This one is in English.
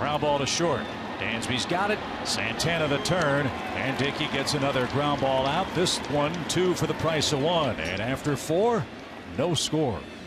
Ground ball to short. Dansby's got it. Santana the turn, and Dickey gets another ground ball out. This one 2 for the price of 1, and after 4, no score.